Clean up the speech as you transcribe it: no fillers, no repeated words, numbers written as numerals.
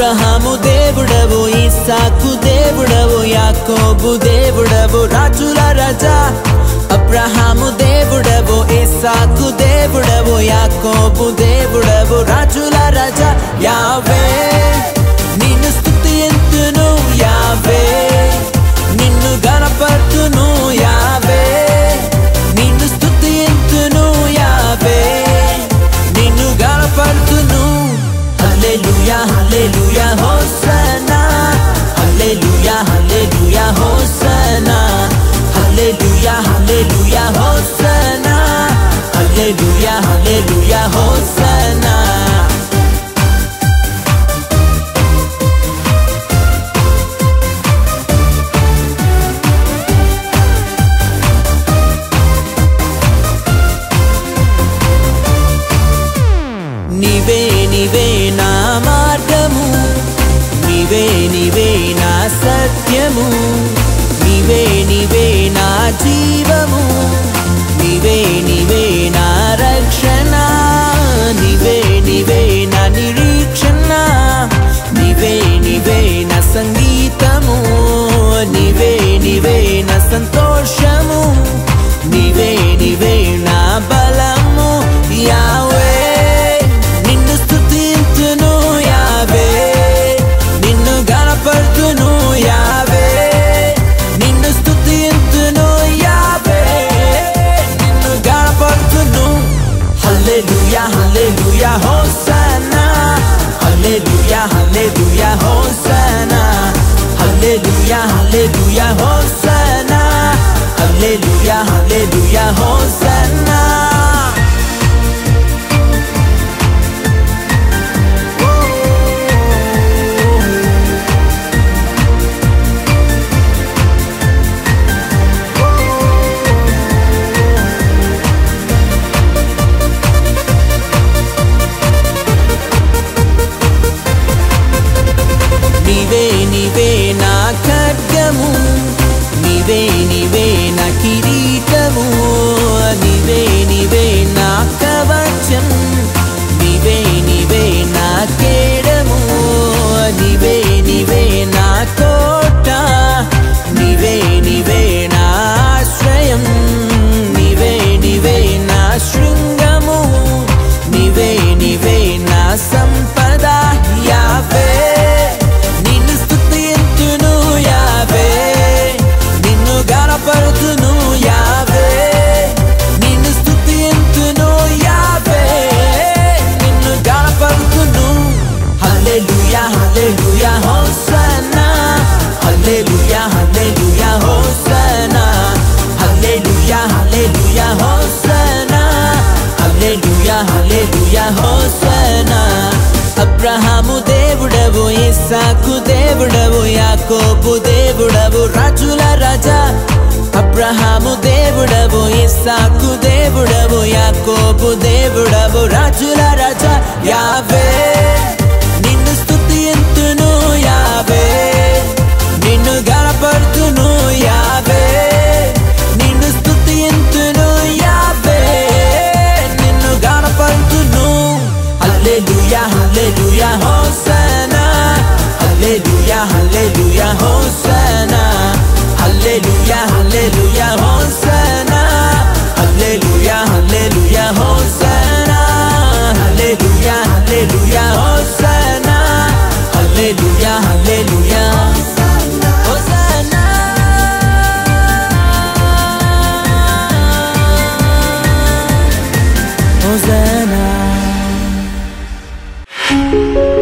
అబ్రహాము దేవుడవు, ఇస్సాకు దేవుడవు, యాకోబు దేవుడవు, రాజుల రాజా. అబ్రహాము దేవుడవు, ఇస్సాకు దేవుడవు, యాకోబు దేవుడవు, రాజుల రాజా. యావే నిన్ను స్తుతింతును, యావే నిన్ను గణపర్తును, యావే నిన్ను స్తుతింతును, యావే నిన్ను గణపర్తును. Hallelujah hallelujah hosanna, hallelujah hallelujah hosanna, hallelujah hallelujah hosanna, hallelujah hallelujah hosanna. నీవే నీవే నా మార్గము, నీవే నీవే నా సత్యము, నీవే నీవే నా జీవము, నీవే నీవే నా రక్షణ, నీవే నీవే నా నిరీక్షణ, నీవే నీవే నా సంగీతము, నీవే నీవే నా సంతోషము, నీవే నీవే నా బలము. యావే నిన్ను స్తుతింతును, యావే నిన్ను గణపర్తును, యావే నిన్ను స్తుతింతును, యావే నిన్ను గణపర్తును. Hallelujah hallelujah hosanna, hallelujah hallelujah hosanna, hallelujah hallelujah hosanna, hallelujah hallelujah hosanna. నీవే నీవే నా ఖడ్గము, నీవే నీవే నా కిరీటము, నీవే నీవే నా కవచం, నీవే నీవే నా కేడము, నీవే నీవే నా కోట, నీవే నీవే నా ఆశ్రయం, నీవే నీవే నా శృంగము, నీవే నీవే నా సంపద. యావే నిన్ను స్తుతింతును, యావే నిన్ను గణపర్తును, యావే నిన్ను స్తుతింతును, యావే నిన్ను గణపర్తును. Hallelujah hallelujah hosanna, hallelujah hallelujah hosanna, hallelujah hallelujah hosanna, hallelujah hallelujah hosanna. Abraham దేవుడవు, ఇస్సాకు దేవుడవు, యాకోబు దేవుడవు, రాజుల రాజా. అబ్రహాము దేవుడవు, ఇస్సాకు దేవుడవు, యాకోబు దేవుడవు, రాజుల రాజా. యావే నిన్ను స్తుతింతును, యావే నిన్ను గణపర్తును, యావే నిన్ను స్తుతింతును, యావే నిన్ను గణపర్తును. Hallelujah hallelujah hosanna, hallelujah hallelujah hosanna, hallelujah hallelujah hosanna, hallelujah hallelujah hosanna, hallelujah hallelujah hosanna, hallelujah hallelujah hosanna. Hosanna.